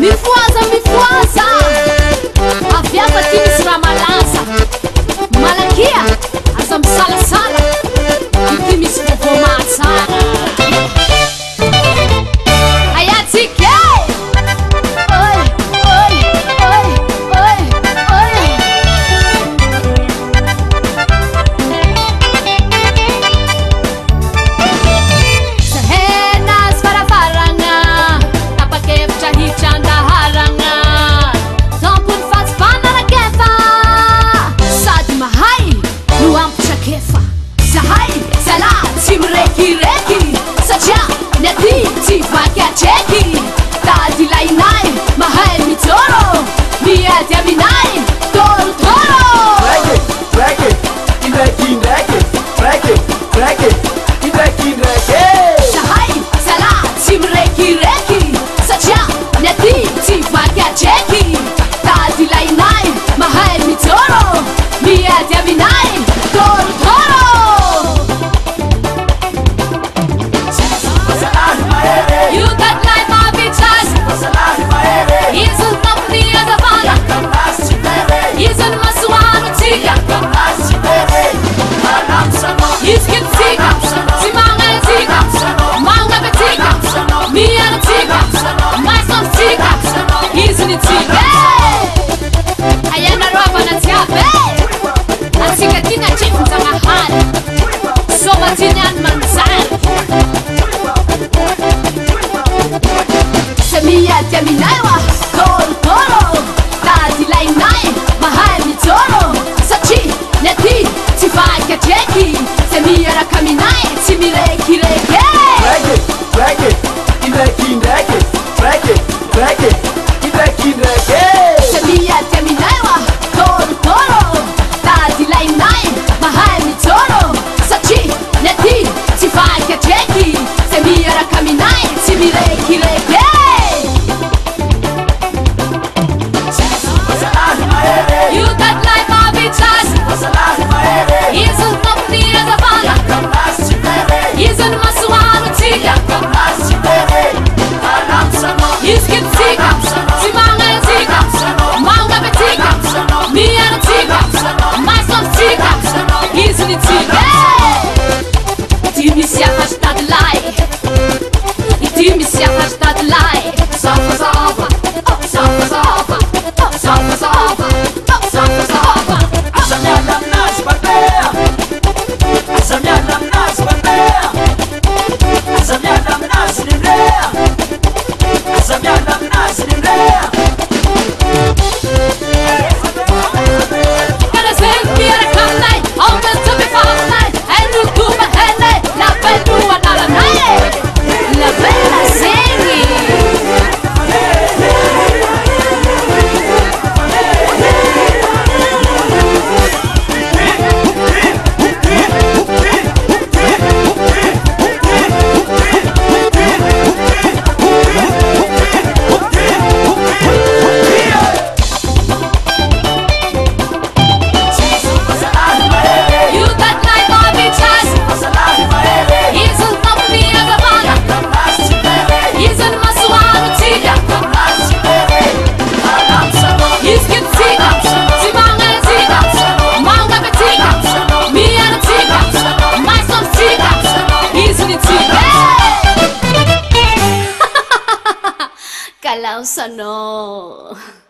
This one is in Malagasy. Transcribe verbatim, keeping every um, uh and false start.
mifoaza mifoaza aviava ty misy raha malaza malakia aza misalasala ity misy vovô mahatsara ayatsika oi oi oi oi oi sahenas varavarana tapakevitra hitrandaharana tampony fatsivana rakefa sady mahay no ampitrakefa zahay zala tsy mirekireky satria ny aty tsy vaky atreky tady lainay mahay mijoro miady aminay torotoro Break it, break it, break it, break it, break it, break it, break it. zahay zala tsy mirekireky satria ny aty tsy vaky atreky tady lainay mahay mijoro miady aminay torotoro You got life of its eyes. Isn't company as a father. Isn't Masuano Tika. Is Kid Tika. Simanga Tika. Manga Tika. Mia Tika. My son Tika. Isn't it Tika? I am a robber and Tiabe. I think I didn't achieve some hard. So much in that man's Semia Jaminaiwa, Toro Toro, Tadi Lainai, Mahali Toro, Sachi, Neti, Tifaka Jeki, Semia Rakaminai, Simireki Reke. Break it, break it, break it, break it, break it, break it, break it, break it. Semia Jaminaiwa, Toro Toro, Tadi Lainai, Mahali Toro, Sachi, Neti, Tifaka Jeki, Semia Rakaminai, Simireki Reke. You got life of its eyes. Isn't company as a father. Isn't Masuano Tika. Is Kid Tika. Simanga Tika. Manga Tika. Mia Tika. My son Tika. Isn't it Tika? Iti misy hashtag lie. Iti misy hashtag lie. Safa safa. Safa safa. Safa safa. Safa safa. Zamiana nas babea, Zamiana nas babea, Zamiana nas nimrea, Zamiana nas nimrea. Gotta send me a come night. Open to me for night. And you do my head night. La bella another night. La bella singing. You got life of its eyes. Isn't company as a father. Isn't Masuano Tika. Is Kid Tika. Simanga Tika. Manga Tika. Mia Tika. My son Tika. Isn't it Tika? Kalau sano.